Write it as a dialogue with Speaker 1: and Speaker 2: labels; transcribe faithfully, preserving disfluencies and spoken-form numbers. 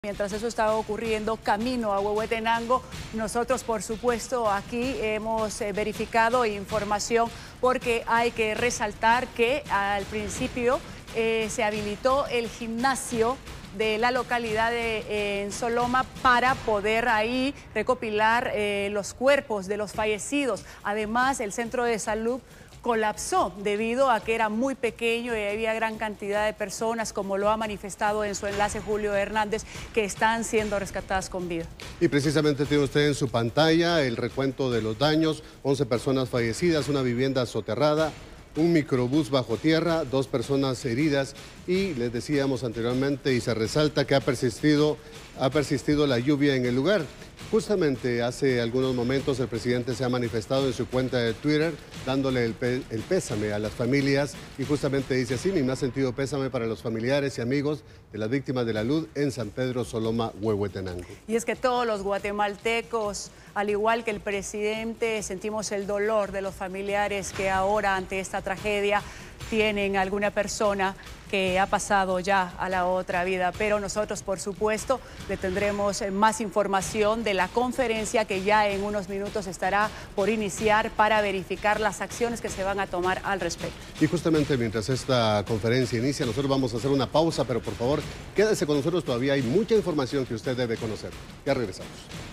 Speaker 1: Mientras eso estaba ocurriendo, camino a Huehuetenango, nosotros por supuesto aquí hemos eh, verificado información porque hay que resaltar que al principio eh, se habilitó el gimnasio de la localidad de eh, en Soloma para poder ahí recopilar eh, los cuerpos de los fallecidos. Además, el centro de salud colapsó debido a que era muy pequeño y había gran cantidad de personas, como lo ha manifestado en su enlace Julio Hernández, que están siendo rescatadas con vida.
Speaker 2: Y precisamente tiene usted en su pantalla el recuento de los daños: once personas fallecidas, una vivienda soterrada, un microbús bajo tierra, dos personas heridas, y les decíamos anteriormente y se resalta que ha persistido, ha persistido la lluvia en el lugar. Justamente hace algunos momentos el presidente se ha manifestado en su cuenta de Twitter dándole el, pe el pésame a las familias, y justamente dice así: mi más sentido pésame para los familiares y amigos de las víctimas de la luz en San Pedro Soloma, Huehuetenango.
Speaker 1: Y es que todos los guatemaltecos, al igual que el presidente, sentimos el dolor de los familiares que ahora ante esta tragedia tienen alguna persona que ha pasado ya a la otra vida. Pero nosotros, por supuesto, le tendremos más información de la conferencia que ya en unos minutos estará por iniciar para verificar las acciones que se van a tomar al respecto.
Speaker 2: Y justamente mientras esta conferencia inicia, nosotros vamos a hacer una pausa, pero por favor, quédese con nosotros, todavía hay mucha información que usted debe conocer. Ya regresamos.